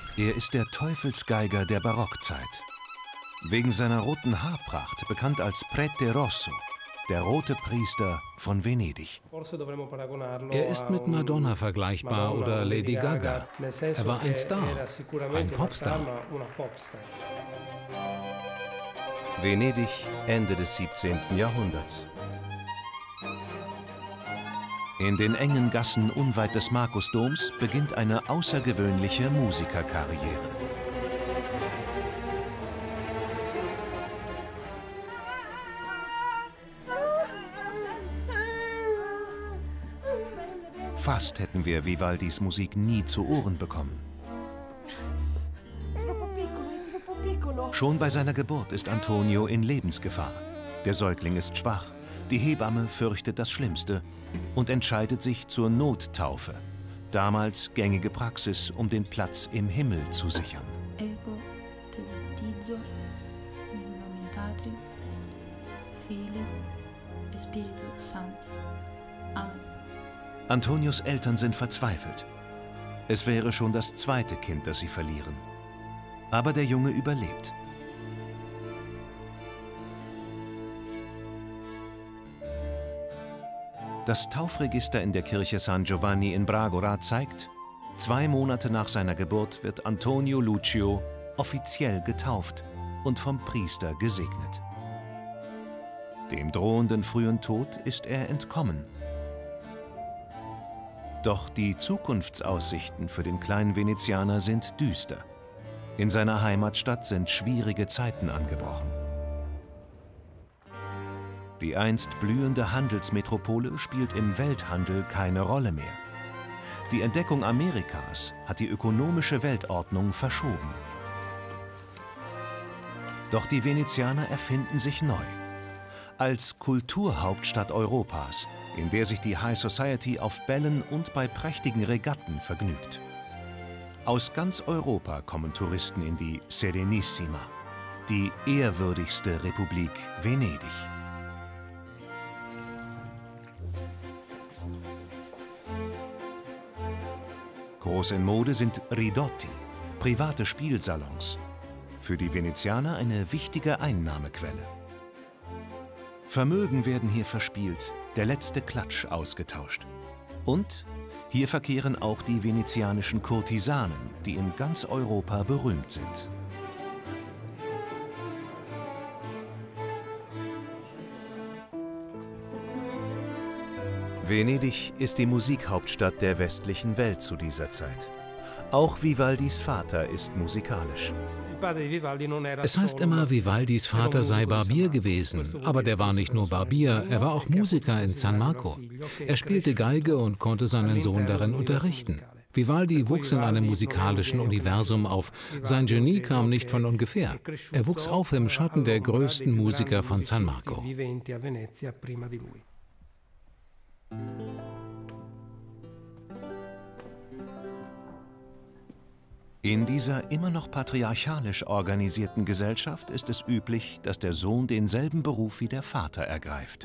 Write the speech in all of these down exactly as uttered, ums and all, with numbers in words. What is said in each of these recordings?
Er ist der Teufelsgeiger der Barockzeit. Wegen seiner roten Haarpracht bekannt als Prete Rosso, der rote Priester von Venedig. Er ist mit Madonna vergleichbar oder Lady Gaga. Er war ein Star, ein Popstar. Venedig, Ende des siebzehnten Jahrhunderts. In den engen Gassen unweit des Markusdoms beginnt eine außergewöhnliche Musikerkarriere. Fast hätten wir Vivaldis Musik nie zu Ohren bekommen. Schon bei seiner Geburt ist Antonio in Lebensgefahr. Der Säugling ist schwach, die Hebamme fürchtet das Schlimmste und entscheidet sich zur Nottaufe. Damals gängige Praxis, um den Platz im Himmel zu sichern. Antonios Eltern sind verzweifelt. Es wäre schon das zweite Kind, das sie verlieren. Aber der Junge überlebt. Das Taufregister in der Kirche San Giovanni in Bragora zeigt, zwei Monate nach seiner Geburt wird Antonio Lucio offiziell getauft und vom Priester gesegnet. Dem drohenden frühen Tod ist er entkommen. Doch die Zukunftsaussichten für den kleinen Venezianer sind düster. In seiner Heimatstadt sind schwierige Zeiten angebrochen. Die einst blühende Handelsmetropole spielt im Welthandel keine Rolle mehr. Die Entdeckung Amerikas hat die ökonomische Weltordnung verschoben. Doch die Venezianer erfinden sich neu. Als Kulturhauptstadt Europas, in der sich die High Society auf Bällen und bei prächtigen Regatten vergnügt. Aus ganz Europa kommen Touristen in die Serenissima, die ehrwürdigste Republik Venedig. Groß in Mode sind Ridotti, private Spielsalons. Für die Venezianer eine wichtige Einnahmequelle. Vermögen werden hier verspielt, der letzte Klatsch ausgetauscht. Und hier verkehren auch die venezianischen Kurtisanen, die in ganz Europa berühmt sind. Venedig ist die Musikhauptstadt der westlichen Welt zu dieser Zeit. Auch Vivaldis Vater ist musikalisch. Es heißt immer, Vivaldis Vater sei Barbier gewesen, aber der war nicht nur Barbier, er war auch Musiker in San Marco. Er spielte Geige und konnte seinen Sohn darin unterrichten. Vivaldi wuchs in einem musikalischen Universum auf. Sein Genie kam nicht von ungefähr. Er wuchs auf im Schatten der größten Musiker von San Marco. In dieser immer noch patriarchalisch organisierten Gesellschaft ist es üblich, dass der Sohn denselben Beruf wie der Vater ergreift.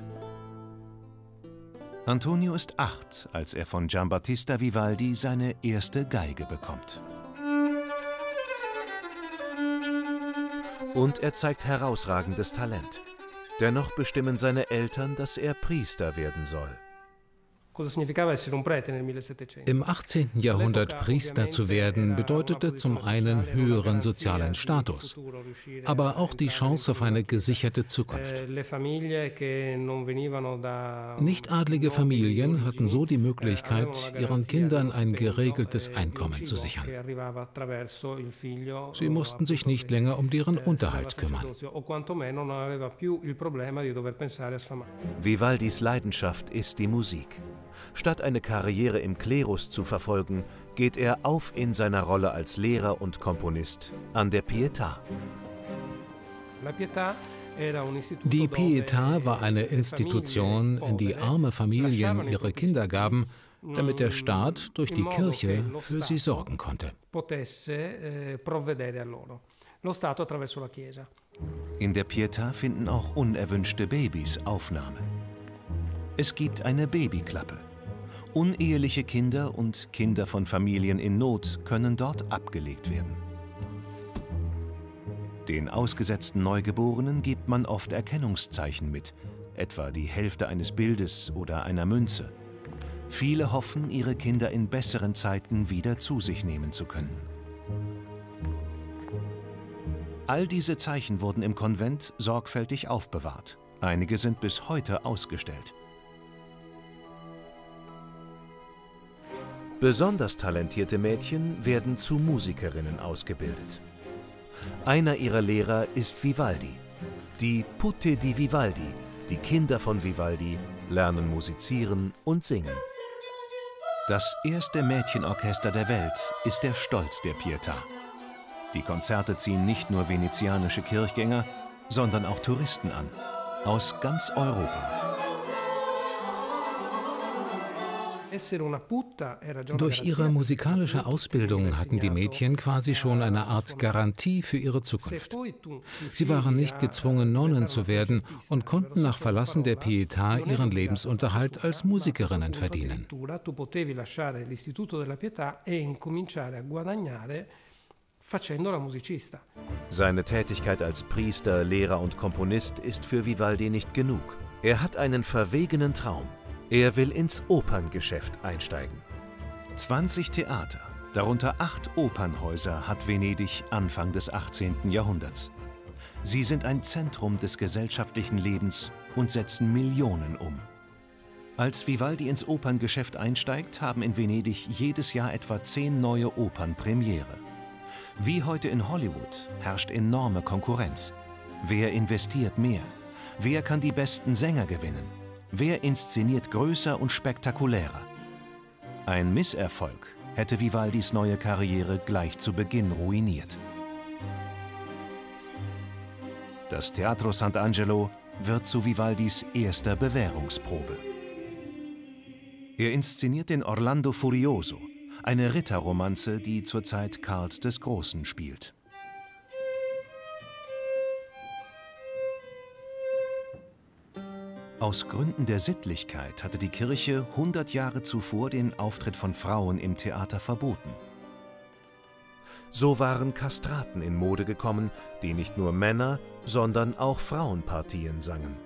Antonio ist acht, als er von Giambattista Vivaldi seine erste Geige bekommt. Und er zeigt herausragendes Talent. Dennoch bestimmen seine Eltern, dass er Priester werden soll. Im achtzehnten Jahrhundert Priester zu werden, bedeutete zum einen höheren sozialen Status, aber auch die Chance auf eine gesicherte Zukunft. Nichtadlige Familien hatten so die Möglichkeit, ihren Kindern ein geregeltes Einkommen zu sichern. Sie mussten sich nicht länger um deren Unterhalt kümmern. Vivaldis Leidenschaft ist die Musik. Statt eine Karriere im Klerus zu verfolgen, geht er auf in seiner Rolle als Lehrer und Komponist an der Pietà. Die Pietà war eine Institution, in die arme Familien ihre Kinder gaben, damit der Staat durch die Kirche für sie sorgen konnte. In der Pietà finden auch unerwünschte Babys Aufnahme. Es gibt eine Babyklappe. Uneheliche Kinder und Kinder von Familien in Not können dort abgelegt werden. Den ausgesetzten Neugeborenen gibt man oft Erkennungszeichen mit, etwa die Hälfte eines Bildes oder einer Münze. Viele hoffen, ihre Kinder in besseren Zeiten wieder zu sich nehmen zu können. All diese Zeichen wurden im Konvent sorgfältig aufbewahrt. Einige sind bis heute ausgestellt. Besonders talentierte Mädchen werden zu Musikerinnen ausgebildet. Einer ihrer Lehrer ist Vivaldi. Die Putte di Vivaldi, die Kinder von Vivaldi, lernen musizieren und singen. Das erste Mädchenorchester der Welt ist der Stolz der Pietà. Die Konzerte ziehen nicht nur venezianische Kirchgänger, sondern auch Touristen an, aus ganz Europa. Durch ihre musikalische Ausbildung hatten die Mädchen quasi schon eine Art Garantie für ihre Zukunft. Sie waren nicht gezwungen, Nonnen zu werden und konnten nach Verlassen der Pietà ihren Lebensunterhalt als Musikerinnen verdienen. Seine Tätigkeit als Priester, Lehrer und Komponist ist für Vivaldi nicht genug. Er hat einen verwegenen Traum. Er will ins Operngeschäft einsteigen. zwanzig Theater, darunter acht Opernhäuser, hat Venedig Anfang des achtzehnten Jahrhunderts. Sie sind ein Zentrum des gesellschaftlichen Lebens und setzen Millionen um. Als Vivaldi ins Operngeschäft einsteigt, haben in Venedig jedes Jahr etwa zehn neue Opern Premiere. Wie heute in Hollywood herrscht enorme Konkurrenz. Wer investiert mehr? Wer kann die besten Sänger gewinnen? Wer inszeniert größer und spektakulärer? Ein Misserfolg hätte Vivaldis neue Karriere gleich zu Beginn ruiniert. Das Teatro Sant'Angelo wird zu Vivaldis erster Bewährungsprobe. Er inszeniert den Orlando Furioso, eine Ritterromanze, die zur Zeit Karls des Großen spielt. Aus Gründen der Sittlichkeit hatte die Kirche hundert Jahre zuvor den Auftritt von Frauen im Theater verboten. So waren Kastraten in Mode gekommen, die nicht nur Männer, sondern auch Frauenpartien sangen.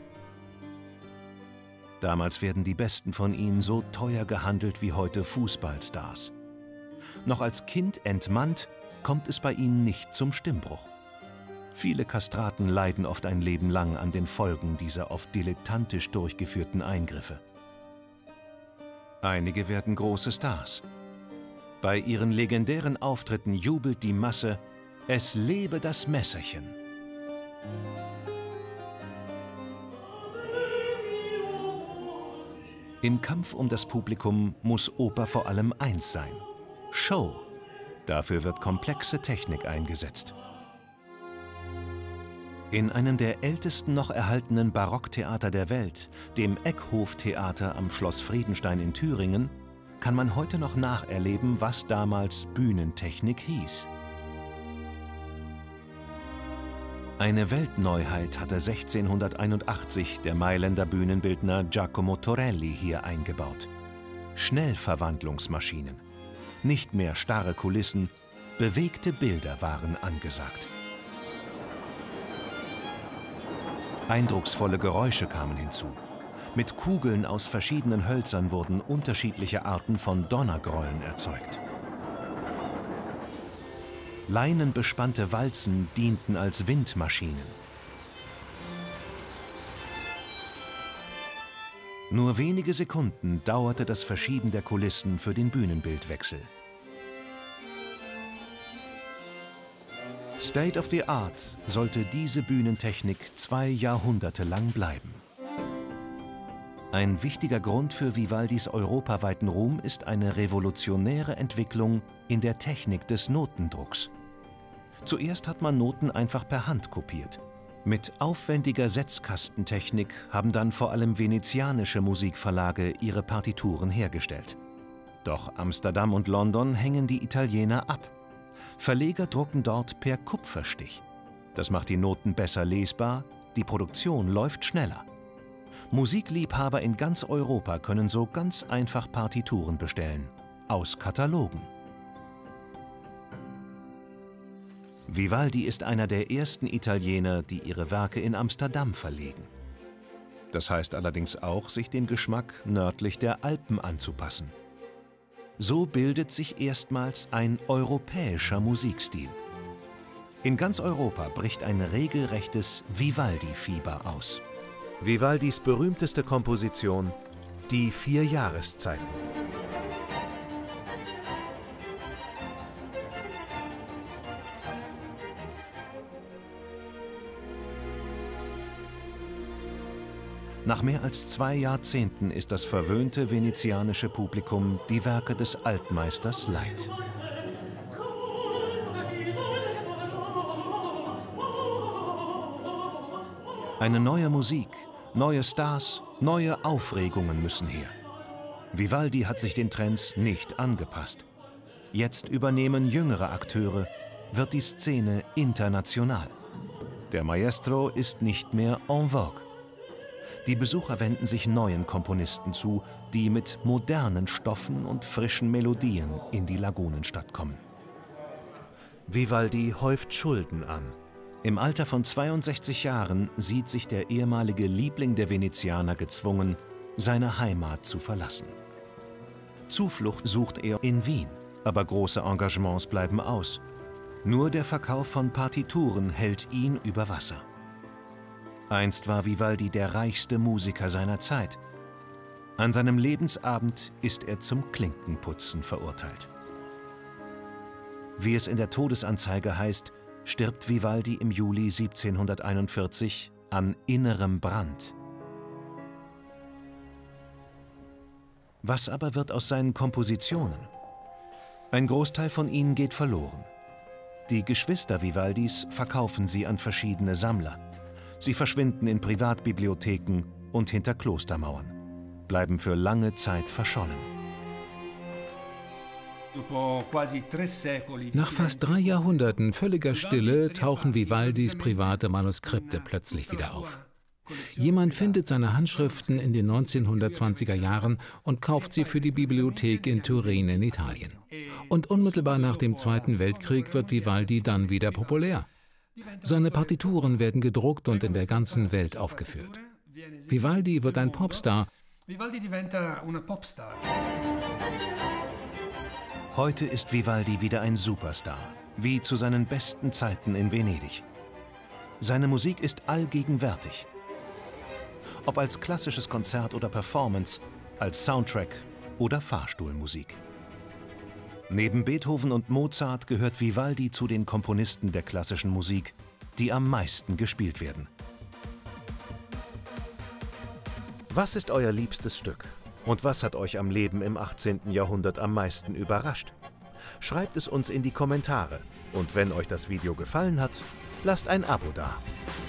Damals werden die besten von ihnen so teuer gehandelt wie heute Fußballstars. Noch als Kind entmannt, kommt es bei ihnen nicht zum Stimmbruch. Viele Kastraten leiden oft ein Leben lang an den Folgen dieser oft dilettantisch durchgeführten Eingriffe. Einige werden große Stars. Bei ihren legendären Auftritten jubelt die Masse: Es lebe das Messerchen! Im Kampf um das Publikum muss Oper vor allem eins sein: Show. Dafür wird komplexe Technik eingesetzt. In einem der ältesten noch erhaltenen Barocktheater der Welt, dem Eckhof-Theater am Schloss Friedenstein in Thüringen, kann man heute noch nacherleben, was damals Bühnentechnik hieß. Eine Weltneuheit hatte sechzehnhunderteinundachtzig der Mailänder Bühnenbildner Giacomo Torelli hier eingebaut. Schnellverwandlungsmaschinen. Nicht mehr starre Kulissen, bewegte Bilder waren angesagt. Eindrucksvolle Geräusche kamen hinzu. Mit Kugeln aus verschiedenen Hölzern wurden unterschiedliche Arten von Donnergrollen erzeugt. Leinenbespannte Walzen dienten als Windmaschinen. Nur wenige Sekunden dauerte das Verschieben der Kulissen für den Bühnenbildwechsel. State of the Art sollte diese Bühnentechnik zwei Jahrhunderte lang bleiben. Ein wichtiger Grund für Vivaldis europaweiten Ruhm ist eine revolutionäre Entwicklung in der Technik des Notendrucks. Zuerst hat man Noten einfach per Hand kopiert. Mit aufwendiger Setzkastentechnik haben dann vor allem venezianische Musikverlage ihre Partituren hergestellt. Doch Amsterdam und London hängen die Italiener ab. Verleger drucken dort per Kupferstich. Das macht die Noten besser lesbar, die Produktion läuft schneller. Musikliebhaber in ganz Europa können so ganz einfach Partituren bestellen, aus Katalogen. Vivaldi ist einer der ersten Italiener, die ihre Werke in Amsterdam verlegen. Das heißt allerdings auch, sich dem Geschmack nördlich der Alpen anzupassen. So bildet sich erstmals ein europäischer Musikstil. In ganz Europa bricht ein regelrechtes Vivaldi-Fieber aus. Vivaldis berühmteste Komposition, die vier Jahreszeiten. Nach mehr als zwei Jahrzehnten ist das verwöhnte venezianische Publikum die Werke des Altmeisters leid. Eine neue Musik, neue Stars, neue Aufregungen müssen her. Vivaldi hat sich den Trends nicht angepasst. Jetzt übernehmen jüngere Akteure, wird die Szene international. Der Maestro ist nicht mehr en vogue. Die Besucher wenden sich neuen Komponisten zu, die mit modernen Stoffen und frischen Melodien in die Lagunenstadt kommen. Vivaldi häuft Schulden an. Im Alter von zweiundsechzig Jahren sieht sich der ehemalige Liebling der Venezianer gezwungen, seine Heimat zu verlassen. Zuflucht sucht er in Wien, aber große Engagements bleiben aus. Nur der Verkauf von Partituren hält ihn über Wasser. Einst war Vivaldi der reichste Musiker seiner Zeit. An seinem Lebensabend ist er zum Klinkenputzen verurteilt. Wie es in der Todesanzeige heißt, stirbt Vivaldi im Juli siebzehnhunderteinundvierzig an innerem Brand. Was aber wird aus seinen Kompositionen? Ein Großteil von ihnen geht verloren. Die Geschwister Vivaldis verkaufen sie an verschiedene Sammler. Sie verschwinden in Privatbibliotheken und hinter Klostermauern, bleiben für lange Zeit verschollen. Nach fast drei Jahrhunderten völliger Stille tauchen Vivaldis private Manuskripte plötzlich wieder auf. Jemand findet seine Handschriften in den neunzehnhundertzwanziger Jahren und kauft sie für die Bibliothek in Turin in Italien. Und unmittelbar nach dem Zweiten Weltkrieg wird Vivaldi dann wieder populär. Seine Partituren werden gedruckt und in der ganzen Welt aufgeführt. Vivaldi wird ein Popstar. Heute ist Vivaldi wieder ein Superstar, wie zu seinen besten Zeiten in Venedig. Seine Musik ist allgegenwärtig. Ob als klassisches Konzert oder Performance, als Soundtrack oder Fahrstuhlmusik. Neben Beethoven und Mozart gehört Vivaldi zu den Komponisten der klassischen Musik, die am meisten gespielt werden. Was ist euer liebstes Stück? Und was hat euch am Leben im achtzehnten Jahrhundert am meisten überrascht? Schreibt es uns in die Kommentare. Und wenn euch das Video gefallen hat, lasst ein Abo da.